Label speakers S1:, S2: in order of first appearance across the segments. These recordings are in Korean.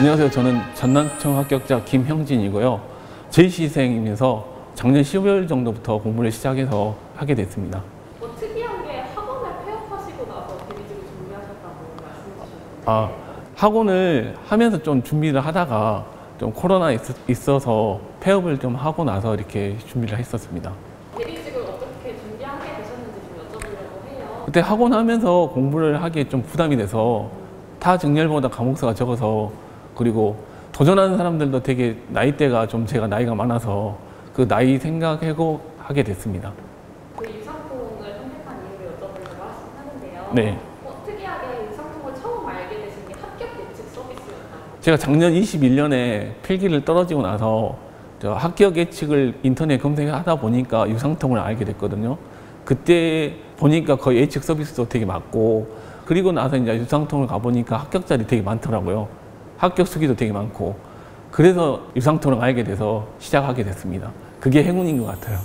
S1: 안녕하세요. 저는 전남청 합격자 김형진이고요. JC생이면서 작년 12월 정도부터 공부를 시작해서 하게 됐습니다.
S2: 특이한 게 학원을 폐업하시고 나서 데뷔직을 준비하셨다고 말씀해 주셨는데
S1: 학원을 하면서 좀 준비를 하다가 좀 코로나 있어서 폐업을 좀 하고 나서 이렇게 준비를 했었습니다.
S2: 데뷔직을 어떻게 준비하게 되셨는지 좀 여쭤보려고 해요.
S1: 그때 학원 하면서 공부를 하기에 좀 부담이 돼서 타 정렬보다 과목수가 적어서, 그리고 도전하는 사람들도 되게 나이대가 좀 제가 나이가 많아서 그 나이 생각하고 하게 됐습니다.
S2: 그 유상통을 선택한 이유를 여쭤보려고 하는데요.
S1: 네.
S2: 특이하게 유상통을 처음 알게 되신 게 합격 예측 서비스였다고.
S1: 제가 작년 21년에 필기를 떨어지고 나서 합격 예측을 인터넷 검색하다 보니까 유상통을 알게 됐거든요. 그때 보니까 거의 예측 서비스도 되게 많고, 그리고 나서 이제 유상통을 가보니까 합격자들이 되게 많더라고요. 합격 수기도 되게 많고, 그래서 유상통을 알게 돼서 시작하게 됐습니다. 그게 행운인 것 같아요.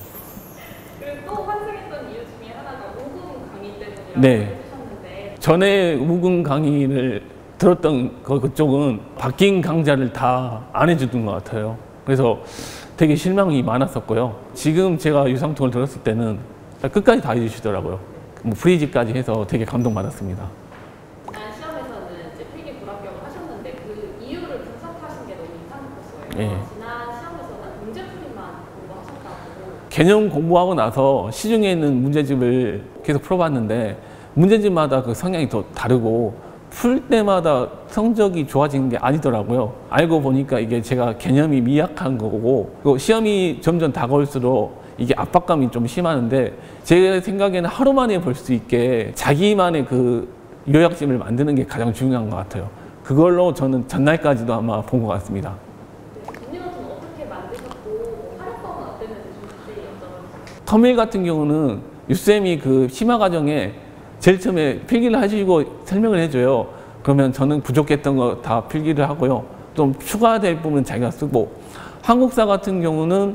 S2: 그리고 또 환승했던 이유 중에 하나가 우금 강의 때문이라고
S1: 네.
S2: 해주셨는데,
S1: 전에 우금 강의를 들었던 그쪽은 바뀐 강좌를 다 안 해주던 것 같아요. 그래서 되게 실망이 많았었고요. 지금 제가 유상통을 들었을 때는 끝까지 다 해주시더라고요. 뭐 프리즈까지 해서 되게 감동받았습니다.
S2: 지난 시험에서는 이제 필기 불합격을 하셨는데 그 이유를 분석하신 게 너무 인상 깊었어요.
S1: 네.
S2: 지난 시험에서는 문제풀이만 공부하셨다고.
S1: 개념 공부하고 나서 시중에 있는 문제집을 계속 풀어봤는데 문제집마다 그 성향이 더 다르고 풀 때마다 성적이 좋아지는 게 아니더라고요. 알고 보니까 이게 제가 개념이 미약한 거고, 그리고 시험이 점점 다가올수록 이게 압박감이 좀 심하는데, 제 생각에는 하루 만에 볼 수 있게 자기만의 그 요약집을 만드는 게 가장 중요한 것 같아요. 그걸로 저는 전날까지도 아마 본 것 같습니다.
S2: 문제노트는 어떻게 만드셨고 활용법은 어땠는지 좀 자세히 여쭤봐주세요.
S1: 터밀 같은 경우는 유쌤이 그 심화 과정에 제일 처음에 필기를 하시고 설명을 해줘요. 그러면 저는 부족했던 거 다 필기를 하고요. 좀 추가될 부분은 자기가 쓰고, 한국사 같은 경우는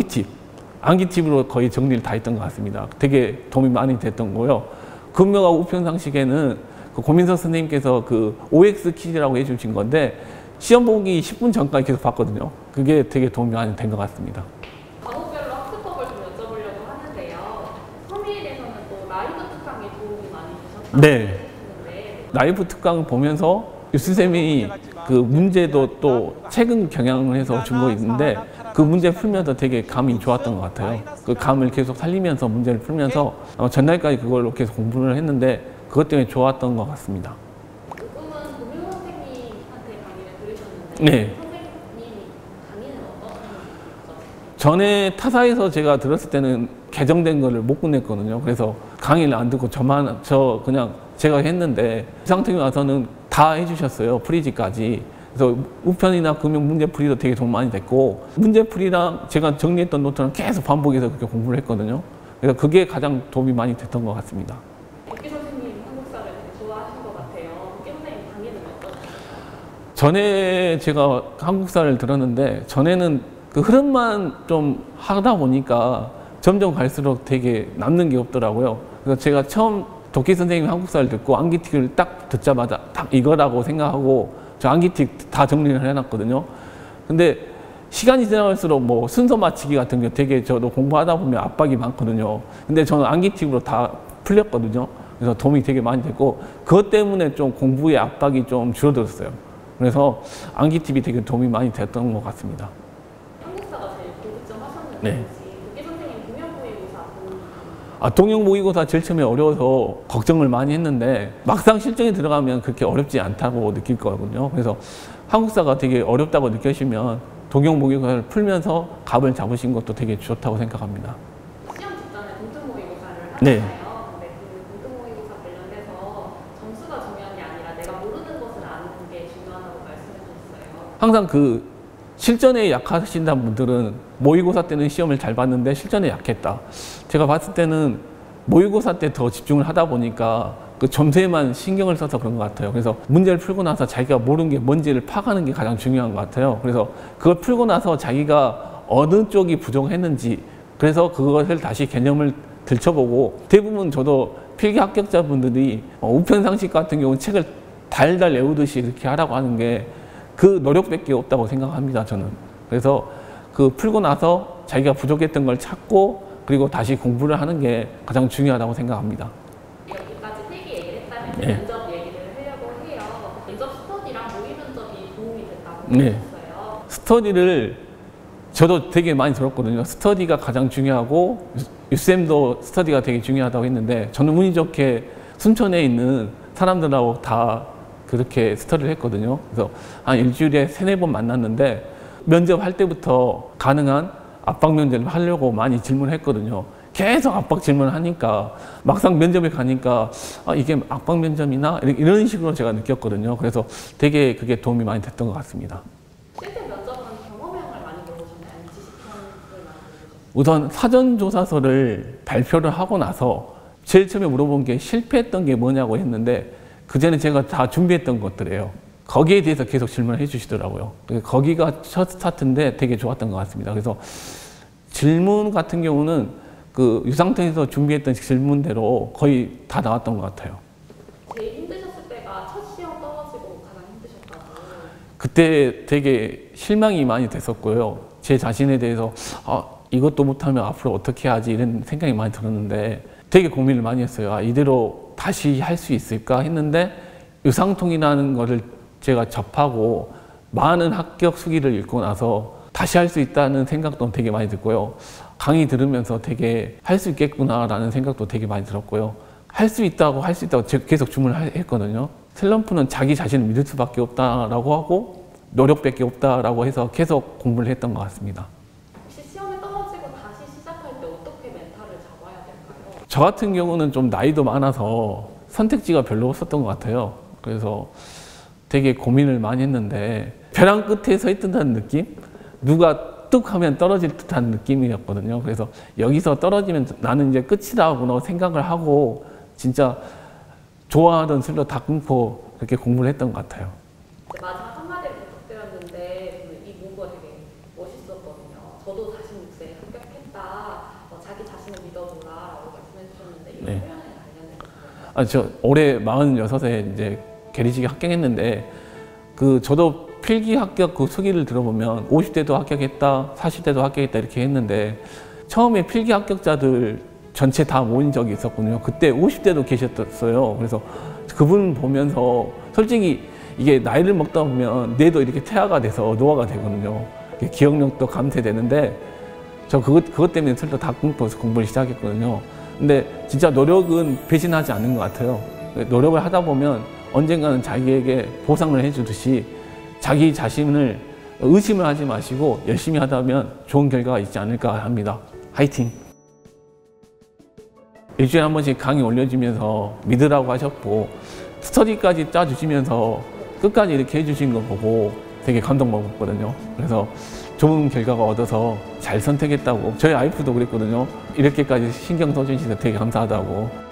S1: 암기팁으로 거의 정리를 다 했던 것 같습니다. 되게 도움이 많이 됐던 거고요. 금명하고 우편상식에는 그 고민석 선생님께서 그 OX 퀴즈라고 해주신 건데 시험 보기 10분 전까지 계속 봤거든요. 그게 되게 도움이 많이 된 것 같습니다.
S2: 과목별로 학습법을 좀 여쭤보려고 하는데요. 서밀에서는 또 라이브 특강에 도움이 많이 되셨다고
S1: 네.
S2: 하셨는데
S1: 라이브 특강 보면서 유선생님이 그 문제도 또 최근 경향을 해서 준 거 있는데 그 문제 풀면서 되게 감이 좋았던 것 같아요. 그 감을 계속 살리면서 문제를 풀면서 전날까지 그걸로 계속 공부를 했는데 그것 때문에 좋았던 것 같습니다.
S2: 우금은 고명 선생님한테 강의를 들으셨는데
S1: 네.
S2: 선생님이 강의는 어떤 선생님이셨죠?
S1: 전에 타사에서 제가 들었을 때는 개정된 거를 못 끝냈거든요. 그래서 강의를 안 듣고 그냥 제가 했는데 이 상태에 와서는 다 해주셨어요. 프리즈까지. 그래서 우편이나 금융 문제풀이도 되게 도움 많이 됐고, 문제풀이랑 제가 정리했던 노트랑 계속 반복해서 그렇게 공부를 했거든요. 그래서 그게 가장 도움이 많이 됐던 것 같습니다.
S2: 백기 선생님 한국사를 되게 좋아하신 것 같아요. 백기 선생님 강의는 어떠세요?
S1: 전에 제가 한국사를 들었는데 전에는 그 흐름만 좀 하다 보니까 점점 갈수록 되게 남는 게 없더라고요. 그래서 제가 처음 도끼 선생님 한국사를 듣고 암기틱을 딱 듣자마자 딱 이거라고 생각하고 저 암기틱 다 정리를 해놨거든요. 근데 시간이 지나갈수록 뭐 순서 맞추기 같은 게 되게 저도 공부하다 보면 압박이 많거든요. 근데 저는 암기틱으로 다 풀렸거든요. 그래서 도움이 되게 많이 됐고 그것 때문에 좀 공부의 압박이 좀 줄어들었어요. 그래서 암기팁이 되게 도움이 많이 됐던 것 같습니다.
S2: 한국사가 제일 고득점 하셨는데
S1: 네.
S2: 백기 선생님 동영모의고사
S1: 동영 모의고사 제일 처음에 어려워서 걱정을 많이 했는데 막상 실전에 들어가면 그렇게 어렵지 않다고 느낄 거거든요. 그래서 한국사가 되게 어렵다고 느끼시면 동영 모의고사를 풀면서 값을 잡으신 것도 되게 좋다고 생각합니다.
S2: 시험 직전에 공통모의고사를
S1: 네.
S2: 하잖아요. 근데 그 공통모의고사 관련돼서 점수가 중요한 게 아니라 내가 모르는 것을 아는 게 중요하다고 말씀해 주셨어요.
S1: 항상 그 실전에 약하신다는 분들은 모의고사 때는 시험을 잘 봤는데 실전에 약했다. 제가 봤을 때는 모의고사 때 더 집중을 하다 보니까 그 점수에만 신경을 써서 그런 것 같아요. 그래서 문제를 풀고 나서 자기가 모르는 게 뭔지를 파악하는 게 가장 중요한 것 같아요. 그래서 그걸 풀고 나서 자기가 어느 쪽이 부족했는지, 그래서 그것을 다시 개념을 들춰보고, 대부분 저도 필기 합격자분들이 우편상식 같은 경우는 책을 달달 외우듯이 그렇게 하라고 하는 게 그 노력밖에 없다고 생각합니다, 저는. 그래서 그 풀고 나서 자기가 부족했던 걸 찾고 그리고 다시 공부를 하는 게 가장 중요하다고 생각합니다.
S2: 여기까지 필기 얘기를 했다면 이제
S1: 네.
S2: 면접 얘기를 하려고 해요. 면접 스터디랑 모의 면접이 도움이 됐다고
S1: 네.
S2: 하셨어요.
S1: 스터디를 저도 되게 많이 들었거든요. 스터디가 가장 중요하고 유쌤도 스터디가 되게 중요하다고 했는데 저는 운이 좋게 순천에 있는 사람들하고 다 그렇게 스터디를 했거든요. 그래서 한 일주일에 3-4번 만났는데 면접할 때부터 가능한 압박 면접을 하려고 많이 질문을 했거든요. 계속 압박 질문을 하니까 막상 면접에 가니까 이게 압박 면접이나 이런 식으로 제가 느꼈거든요. 그래서 되게 그게 도움이 많이 됐던 것 같습니다.
S2: 실제 면접은 경험형을 많이 물어보셨나요? 아니면 지식형을 많이 물어보셨나요?
S1: 우선 사전조사서를 발표를 하고 나서 제일 처음에 물어본 게 실패했던 게 뭐냐고 했는데 그전에 제가 다 준비했던 것들이에요. 거기에 대해서 계속 질문을 해주시더라고요. 거기가 첫 스타트인데 되게 좋았던 것 같습니다. 그래서 질문 같은 경우는 그 유상통에서 준비했던 질문대로 거의 다 나왔던 것 같아요.
S2: 제일 힘드셨을 때가 첫 시험 떨어지고 가장 힘드셨다고.
S1: 그때 되게 실망이 많이 됐었고요. 제 자신에 대해서 이것도 못하면 앞으로 어떻게 하지 이런 생각이 많이 들었는데 되게 고민을 많이 했어요. 이대로 다시 할 수 있을까 했는데 유상통이라는 거를 제가 접하고 많은 합격 수기를 읽고 나서 다시 할 수 있다는 생각도 되게 많이 들고요. 강의 들으면서 되게 할 수 있겠구나라는 생각도 되게 많이 들었고요. 할 수 있다고 제가 계속 주문을 했거든요. 슬럼프는 자기 자신을 믿을 수밖에 없다라고 하고 노력밖에 없다라고 해서 계속 공부를 했던 것 같습니다.
S2: 혹시 시험에 떨어지고 다시 시작할 때 어떻게 멘탈을 잡아야 될까요?
S1: 저 같은 경우는 좀 나이도 많아서 선택지가 별로 없었던 것 같아요. 그래서 되게 고민을 많이 했는데 벼랑 끝에 서 있다는 느낌? 누가 뚝 하면 떨어질 듯한 느낌이었거든요. 그래서 여기서 떨어지면 나는 이제 끝이라고 생각을 하고 진짜 좋아하던 술로 다 끊고 그렇게 공부를 했던 것 같아요.
S2: 마지막 한마디를 부탁드렸는데 이 문구가 되게 멋있었거든요. 저도 자신 있게 합격했다. 자기 자신을 믿어보라라고 말씀해 주셨는데 이
S1: 네.
S2: 표현에 관련해서
S1: 저 올해 46에 이제 계리직에 합격했는데 저도 필기 합격 그 수기를 들어보면 50대도 합격했다, 40대도 합격했다 이렇게 했는데 처음에 필기 합격자들 전체 다 모인 적이 있었거든요. 그때 50대도 계셨어요. 그래서 그분 보면서 솔직히 이게 나이를 먹다 보면 뇌도 이렇게 퇴화가 돼서 노화가 되거든요. 기억력도 감퇴되는데 저 그것 때문에 술도 다 끊고서 공부를 시작했거든요. 근데 진짜 노력은 배신하지 않는 것 같아요. 노력을 하다 보면 언젠가는 자기에게 보상을 해주듯이 자기 자신을 의심을 하지 마시고 열심히 하다 보면 좋은 결과가 있지 않을까 합니다. 화이팅! 일주일에 한 번씩 강의 올려주면서 믿으라고 하셨고 스터디까지 짜주시면서 끝까지 이렇게 해주신 거 보고 되게 감동받았거든요. 그래서 좋은 결과가 얻어서 잘 선택했다고 저희 와이프도 그랬거든요. 이렇게까지 신경 써주셔서 되게 감사하다고.